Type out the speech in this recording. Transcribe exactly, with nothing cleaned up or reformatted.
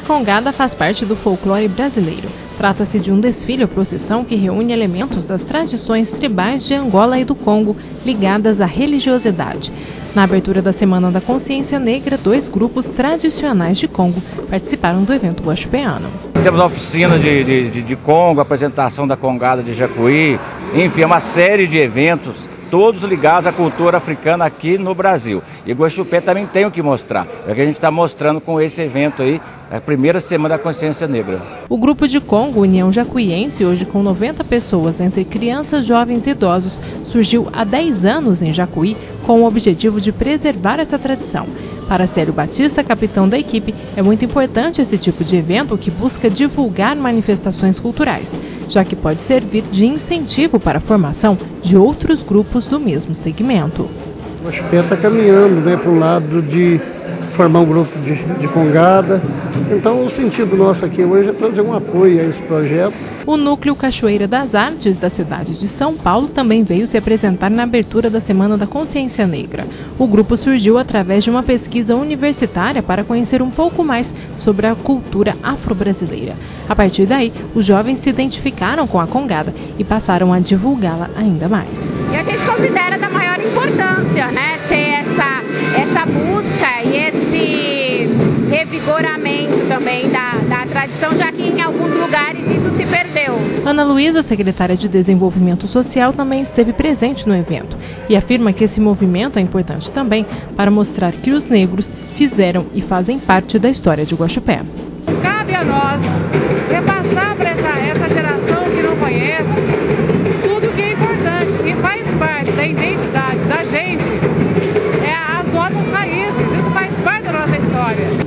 Congada faz parte do folclore brasileiro. Trata-se de um desfile ou procissão que reúne elementos das tradições tribais de Angola e do Congo, ligadas à religiosidade. Na abertura da Semana da Consciência Negra, dois grupos tradicionais de Congo participaram do evento guaxupeano. Temos a oficina de, de, de, de Congo, a apresentação da Congada de Jacuí, enfim, uma série de eventos, todos ligados à cultura africana aqui no Brasil. E Guaxupé também tem o que mostrar. É o que a gente está mostrando com esse evento aí, a primeira Semana da Consciência Negra. O grupo de Congo, União Jacuiense, hoje com noventa pessoas, entre crianças, jovens e idosos, surgiu há dez anos em Jacuí com o objetivo de preservar essa tradição. Para Célio Batista, capitão da equipe, é muito importante esse tipo de evento que busca divulgar manifestações culturais, já que pode servir de incentivo para a formação de outros grupos do mesmo segmento. O Guaxupé está caminhando, né, para um lado de formar um grupo de, de Congada. Então o sentido nosso aqui hoje é trazer um apoio a esse projeto. O Núcleo Cachoeira das Artes da cidade de São Paulo também veio se apresentar na abertura da Semana da Consciência Negra. O grupo surgiu através de uma pesquisa universitária para conhecer um pouco mais sobre a cultura afro-brasileira. A partir daí, os jovens se identificaram com a Congada e passaram a divulgá-la ainda mais. E a gente considera da maior importância, né, ter essa, essa busca e esse revigoramento também da, da tradição, já que em alguns lugares isso se perdeu. Ana Luísa, secretária de Desenvolvimento Social, também esteve presente no evento e afirma que esse movimento é importante também para mostrar que os negros fizeram e fazem parte da história de Guaxupé. Cabe a nós repassar para essa, essa geração que não conhece tudo que é importante e faz parte da identidade da gente, é as nossas raízes, isso faz parte da nossa história.